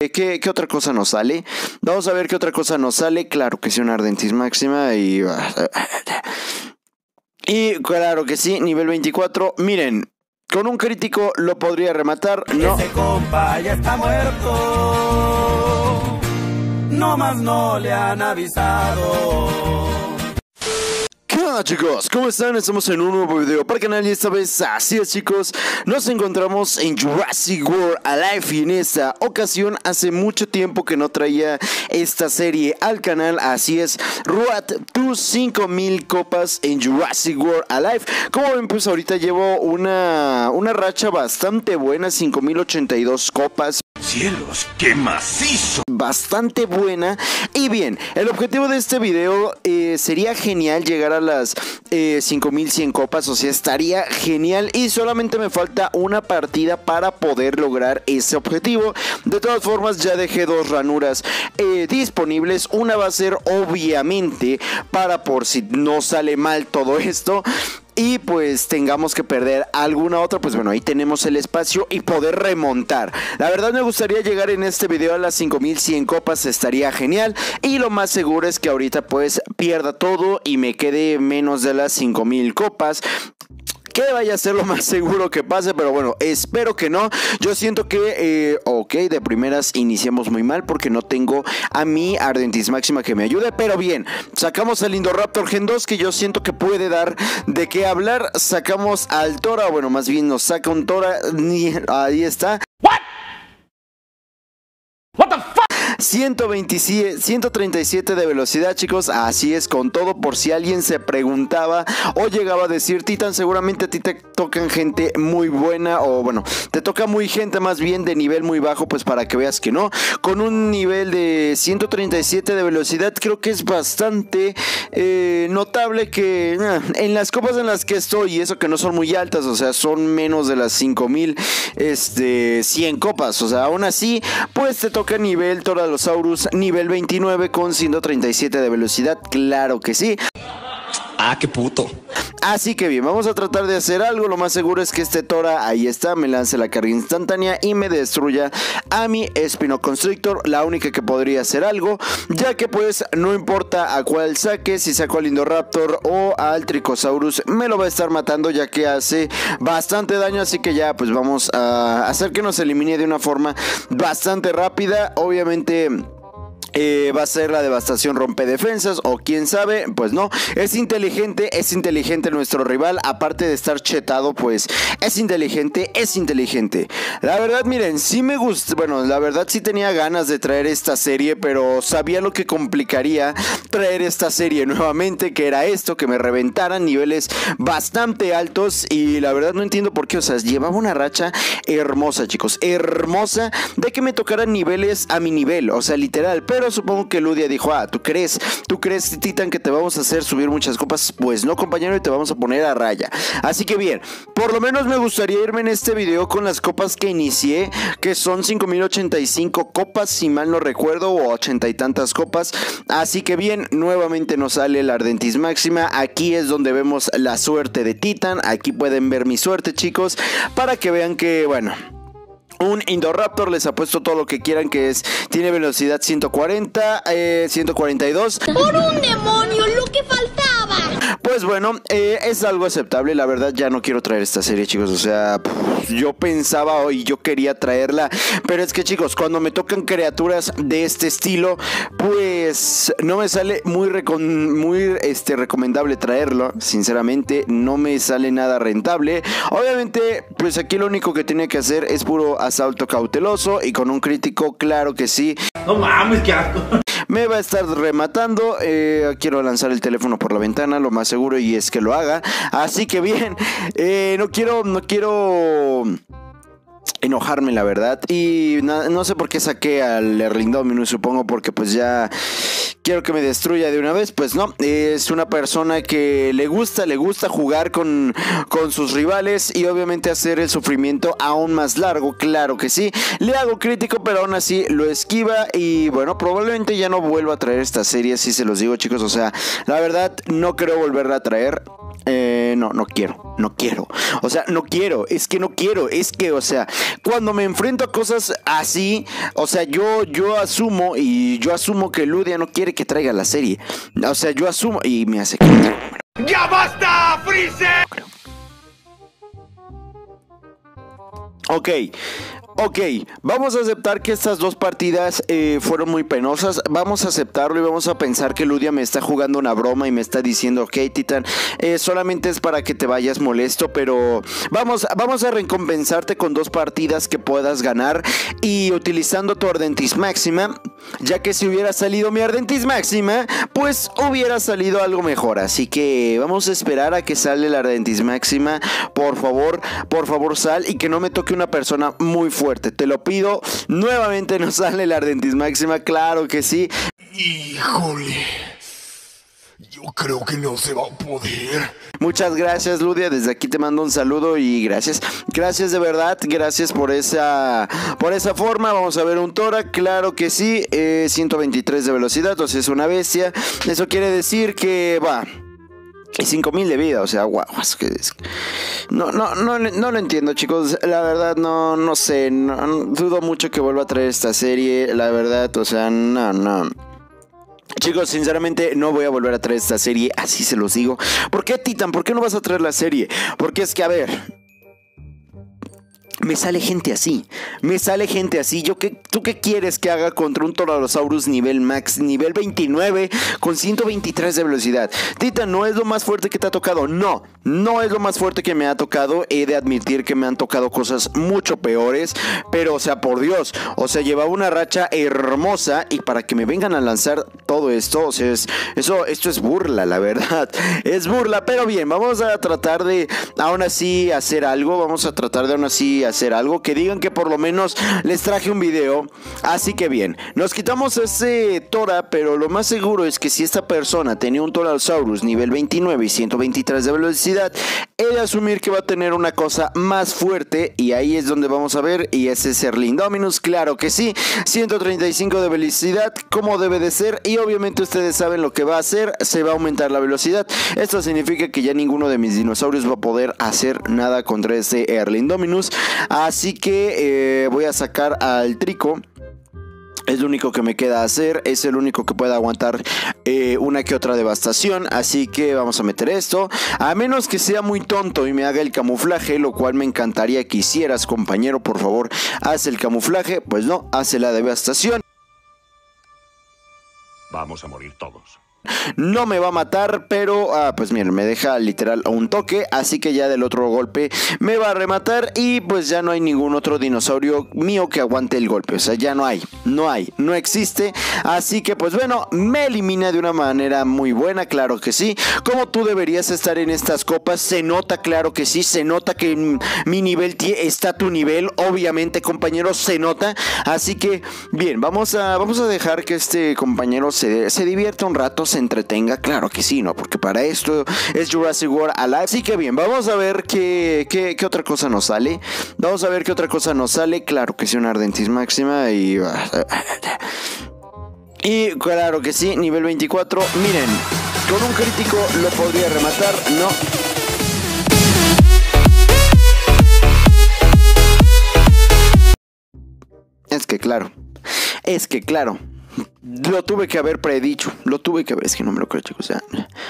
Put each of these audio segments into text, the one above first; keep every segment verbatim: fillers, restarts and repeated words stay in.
¿Qué, ¿Qué otra cosa nos sale? Vamos a ver qué otra cosa nos sale. Claro que sí, una Ardentis máxima y... Y claro que sí, nivel veinticuatro. Miren, con un crítico lo podría rematar. No. Ese compa ya está muerto. No más no le han avisado. ¿Qué onda, chicos? ¿Cómo están? Estamos en un nuevo video para el canal y esta vez, así es, chicos, nos encontramos en Jurassic World Alive y en esta ocasión hace mucho tiempo que no traía esta serie al canal. Así es, Road to cinco mil copas en Jurassic World Alive. Como ven, pues ahorita llevo una, una racha bastante buena, cinco mil ochenta y dos copas. ¡Cielos, qué macizo! Bastante buena. Y bien, el objetivo de este video eh, sería genial llegar a las eh, cinco mil cien copas. O sea, estaría genial. Y solamente me falta una partida para poder lograr ese objetivo. De todas formas, ya dejé dos ranuras eh, disponibles. Una va a ser obviamente para por si no sale mal todo esto y pues tengamos que perder alguna otra, pues bueno, ahí tenemos el espacio y poder remontar. La verdad me gustaría llegar en este video a las cinco mil cien copas, estaría genial. Y lo más seguro es que ahorita pues pierda todo y me quede menos de las cinco mil copas, que vaya a ser lo más seguro que pase, pero bueno, espero que no. Yo siento que, eh, ok, de primeras iniciamos muy mal porque no tengo a mi Ardentis máxima que me ayude, pero bien, sacamos al Indoraptor Gen dos, que yo siento que puede dar de qué hablar. Sacamos al Tora, bueno, más bien nos saca un Tora, ahí está. What? What the fuck? ciento veintisiete, ciento treinta y siete de velocidad, chicos. Así es, con todo, por si alguien se preguntaba o llegaba a decir, Titan, seguramente a ti te tocan gente muy buena, o bueno, te toca muy gente más bien de nivel muy bajo, pues para que veas que no. Con un nivel de ciento treinta y siete de velocidad, creo que es bastante eh, notable que eh, en las copas en las que estoy, y eso que no son muy altas, o sea, son menos de las cinco mil este, cien copas, o sea, aún así, pues te toca nivel Toralosaurus nivel veintinueve con ciento treinta y siete de velocidad, claro que sí. Ah, qué puto. Así que bien, vamos a tratar de hacer algo. Lo más seguro es que este Tora, ahí está, me lance la carga instantánea y me destruya a mi Spinoconstrictor, la única que podría hacer algo, ya que pues no importa a cuál saque, si saco al Indoraptor o al Tricosaurus, me lo va a estar matando, ya que hace bastante daño. Así que ya pues vamos a hacer que nos elimine de una forma bastante rápida. Obviamente Eh, va a ser la devastación rompedefensas, o quién sabe, pues no, es inteligente, es inteligente nuestro rival, aparte de estar chetado, pues es inteligente, es inteligente. La verdad, miren, sí me gusta, bueno, la verdad sí tenía ganas de traer esta serie, pero sabía lo que complicaría traer esta serie nuevamente, que era esto, que me reventaran niveles bastante altos, y la verdad no entiendo por qué, o sea, llevaba una racha hermosa, chicos, hermosa, de que me tocaran niveles a mi nivel, o sea, literal, pero supongo que Ludia dijo, ah, ¿tú crees? ¿Tú crees, Titan, que te vamos a hacer subir muchas copas? Pues no, compañero, y te vamos a poner a raya. Así que bien, por lo menos me gustaría irme en este video con las copas que inicié, que son cinco mil ochenta y cinco copas, si mal no recuerdo, o ochenta y tantas copas. Así que bien, nuevamente nos sale la Ardentis máxima. Aquí es donde vemos la suerte de Titan. Aquí pueden ver mi suerte, chicos, para que vean que, bueno, un Indoraptor, les apuesto todo lo que quieran, que es, tiene velocidad ciento cuarenta, eh, ciento cuarenta y dos. ¡Por un demonio, lo que faltaba! Pues bueno, eh, es algo aceptable. La verdad ya no quiero traer esta serie, chicos. O sea, pff, yo pensaba y yo quería traerla, pero es que, chicos, cuando me tocan criaturas de este estilo, pues no me sale muy, recon muy este, recomendable traerlo. Sinceramente, no me sale nada rentable. Obviamente, pues aquí lo único que tiene que hacer es puro asalto cauteloso, y con un crítico, claro que sí. No mames, qué asco. Me va a estar rematando. eh, Quiero lanzar el teléfono por la ventana, lo más seguro, y es que lo haga. Así que bien, eh, no quiero, no quiero enojarme, la verdad. Y no, no sé por qué saqué al Erlingdominus, supongo porque pues ya quiero que me destruya de una vez. Pues no, es una persona que le gusta, le gusta jugar con, con sus rivales y obviamente hacer el sufrimiento aún más largo, claro que sí. Le hago crítico, pero aún así lo esquiva y bueno, probablemente ya no vuelva a traer esta serie, si se los digo, chicos. O sea, la verdad no creo volverla a traer. Eh, no, no quiero, no quiero. O sea, no quiero, es que no quiero, es que, o sea, cuando me enfrento a cosas así, o sea, yo, yo asumo y yo asumo que Ludia no quiere que traiga la serie. O sea, yo asumo y me hace que... ¡Ya basta, Freezer! Ok, ok, vamos a aceptar que estas dos partidas eh, fueron muy penosas. Vamos a aceptarlo y vamos a pensar que Ludia me está jugando una broma y me está diciendo, ok, Titan, eh, solamente es para que te vayas molesto, pero vamos, vamos a recompensarte con dos partidas que puedas ganar y utilizando tu Ardentis Máxima, ya que si hubiera salido mi Ardentis Máxima, pues hubiera salido algo mejor. Así que vamos a esperar a que sale la Ardentis Máxima. Por favor, por favor sal y que no me toque una persona muy fuerte, te lo pido. Nuevamente no sale la Ardentis Máxima, claro que sí. Híjole, yo creo que no se va a poder. Muchas gracias, Ludia, desde aquí te mando un saludo y gracias, gracias de verdad, gracias por esa, por esa forma. Vamos a ver un Tora, claro que sí, eh, ciento veintitrés de velocidad, o sea es una bestia. Eso quiere decir que va... Y cinco mil de vida, o sea, guau, wow, es que es... No, no, no, no lo entiendo, chicos. La verdad, no, no sé. No, no, dudo mucho que vuelva a traer esta serie. La verdad, o sea, no, no. Chicos, sinceramente no voy a volver a traer esta serie, así se los digo. ¿Por qué, Titan? ¿Por qué no vas a traer la serie? Porque es que, a ver... Me sale gente así, me sale gente así. Yo qué, ¿tú qué quieres que haga contra un Toralosaurus nivel max, nivel veintinueve con ciento veintitrés de velocidad? Titan, ¿no es lo más fuerte que te ha tocado? No, no es lo más fuerte que me ha tocado. He de admitir que me han tocado cosas mucho peores, pero o sea, por Dios, o sea, llevaba una racha hermosa y para que me vengan a lanzar todo esto, o sea, es, eso, esto es burla, la verdad, es burla. Pero bien, vamos a tratar de aún así hacer algo, vamos a tratar de aún así hacer algo, que digan que por lo menos les traje un video. Así que bien, nos quitamos ese Tora, pero lo más seguro es que si esta persona tenía un Toralosaurus nivel veintinueve y ciento veintitrés de velocidad, he de asumir que va a tener una cosa más fuerte y ahí es donde vamos a ver, y ese es Erlindominus, claro que sí, ciento treinta y cinco de velocidad como debe de ser, y obviamente ustedes saben lo que va a hacer, se va a aumentar la velocidad. Esto significa que ya ninguno de mis dinosaurios va a poder hacer nada contra ese Erlindominus. Así que eh, voy a sacar al Trico. Es lo único que me queda hacer. Es el único que puede aguantar eh, una que otra devastación. Así que vamos a meter esto. A menos que sea muy tonto y me haga el camuflaje, lo cual me encantaría que hicieras, compañero. Por favor, haz el camuflaje. Pues no, hace la devastación. Vamos a morir todos. No me va a matar, pero ah, pues miren, me deja literal un toque, así que ya del otro golpe me va a rematar y pues ya no hay ningún otro dinosaurio mío que aguante el golpe. O sea, ya no hay, no hay, no existe. Así que pues bueno, me elimina de una manera muy buena, claro que sí. Como tú deberías estar en estas copas, se nota, claro que sí, se nota que mi nivel está a tu nivel, obviamente, compañero, se nota. Así que bien, vamos a, vamos a dejar que este compañero se, se divierta un rato, se entretenga, claro que sí, ¿no? Porque para esto es Jurassic World Alive. Así que bien, vamos a ver qué, qué, qué otra cosa nos sale. Vamos a ver qué otra cosa nos sale. Claro que sí, una Ardentis Máxima y... Y claro que sí, nivel veinticuatro. Miren, con un crítico lo podría rematar, no... Es que claro, es que claro, lo tuve que haber predicho, lo tuve que haber, es que no me lo creo, chicos, o sea...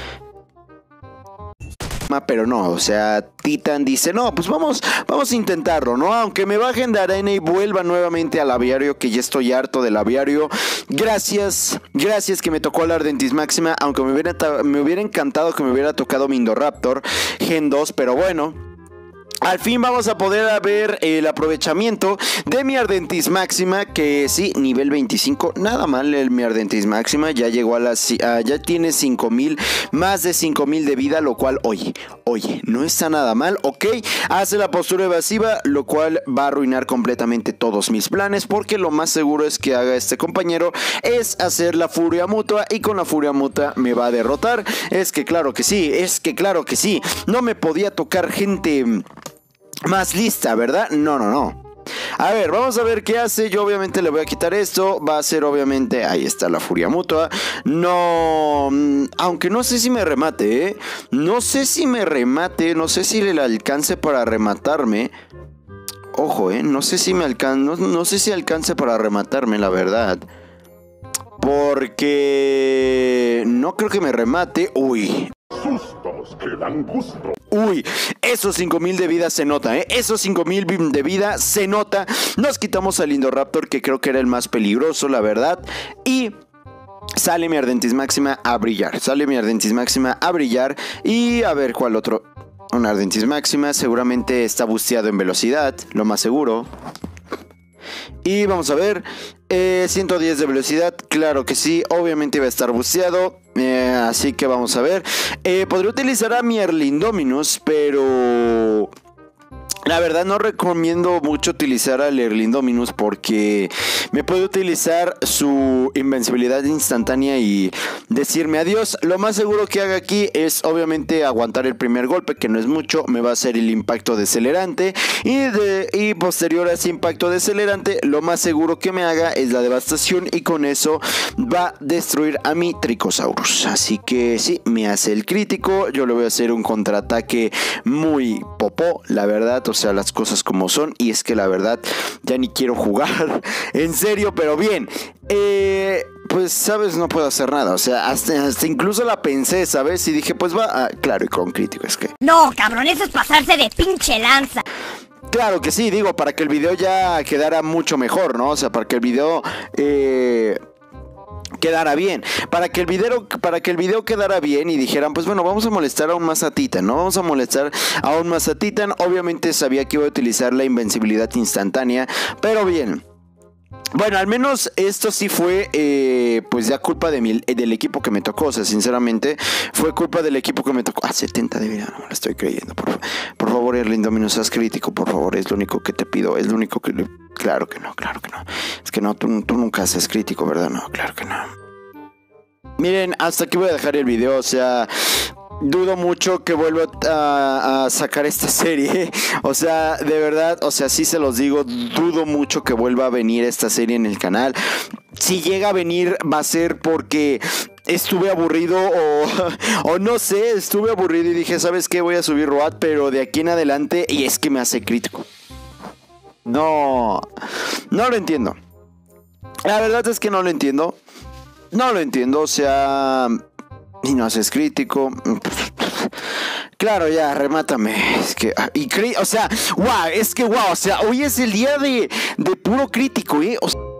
Pero no, o sea, Titan dice, no, pues vamos, vamos a intentarlo, ¿no? Aunque me bajen de arena y vuelva nuevamente al aviario, que ya estoy harto del aviario. Gracias, gracias que me tocó la Ardentis Máxima, aunque me hubiera, me hubiera encantado que me hubiera tocado mi Indoraptor Gen dos, pero bueno... Al fin vamos a poder ver el aprovechamiento de mi Ardentis Máxima, que sí, nivel veinticinco, nada mal el mi Ardentis Máxima, ya llegó a las, uh, ya tiene cinco mil, más de cinco mil de vida, lo cual, oye, oye, no está nada mal, ok, hace la postura evasiva, lo cual va a arruinar completamente todos mis planes, porque lo más seguro es que haga este compañero, es hacer la furia mutua, y con la furia mutua me va a derrotar. Es que claro que sí, es que claro que sí, no me podía tocar gente... más lista, ¿verdad? No, no, no. A ver, vamos a ver qué hace. Yo obviamente le voy a quitar esto. Va a ser obviamente... Ahí está la furia mutua. No... Aunque no sé si me remate, ¿eh? No sé si me remate. No sé si le alcance para rematarme. Ojo, ¿eh? No sé si me alcance... No, no sé si alcance para rematarme, la verdad. Porque... No creo que me remate. Uy... Sustos que dan gusto. Uy, esos cinco mil de vida se nota, ¿eh? Esos cinco mil de vida se nota. Nos quitamos al Indoraptor, que creo que era el más peligroso, la verdad. Y sale mi Ardentis Máxima a brillar. Sale mi Ardentis Máxima a brillar. Y a ver, ¿cuál otro? Un Ardentis Máxima. Seguramente está busteado en velocidad, lo más seguro. Y vamos a ver, eh, ciento diez de velocidad, claro que sí, obviamente iba a estar busteado, eh, así que vamos a ver. eh, Podría utilizar a mi Erlindominus, pero... La verdad no recomiendo mucho utilizar al Erlindominus porque me puede utilizar su invencibilidad instantánea y decirme adiós. Lo más seguro que haga aquí es obviamente aguantar el primer golpe, que no es mucho. Me va a hacer el impacto decelerante y, de, y posterior a ese impacto decelerante lo más seguro que me haga es la devastación y con eso va a destruir a mi Tricosaurus. Así que sí, me hace el crítico. Yo le voy a hacer un contraataque muy popó, la verdad. O sea, las cosas como son. Y es que la verdad ya ni quiero jugar. En serio, pero bien. Eh, pues, ¿sabes? No puedo hacer nada. O sea, hasta, hasta incluso la pensé, ¿sabes? Y dije, pues va. Ah, claro, y con crítico es que... No, cabrón, eso es pasarse de pinche lanza. Claro que sí, digo, para que el video ya quedara mucho mejor, ¿no? O sea, para que el video... Eh... quedara bien, para que el video para que el video quedara bien y dijeran, pues bueno, vamos a molestar aún más a Titan, ¿no? Vamos a molestar aún más a Titan. Obviamente sabía que iba a utilizar la invencibilidad instantánea, pero bien. Bueno, al menos esto sí fue, eh, pues ya culpa de mi, del equipo que me tocó. O sea, sinceramente, fue culpa del equipo que me tocó. Ah, setenta de vida, no me lo estoy creyendo. Por, por favor, Erlindominus, haz crítico, por favor. Es lo único que te pido, es lo único que... Le... Claro que no, claro que no. Es que no, tú, tú nunca haces crítico, ¿verdad? No, claro que no. Miren, hasta aquí voy a dejar el video, o sea... Dudo mucho que vuelva a, a sacar esta serie. O sea, de verdad, o sea, sí se los digo, dudo mucho que vuelva a venir esta serie en el canal. Si llega a venir va a ser porque estuve aburrido o, o no sé, estuve aburrido y dije, ¿sabes qué? Voy a subir R O A D, pero de aquí en adelante, y es que me hace crítico. No, no lo entiendo. La verdad es que no lo entiendo. No lo entiendo, o sea... Y no haces crítico. Claro, ya, remátame. Es que, y cri- o sea, wow, es que wow, o sea, hoy es el día de, de puro crítico, ¿eh? O sea,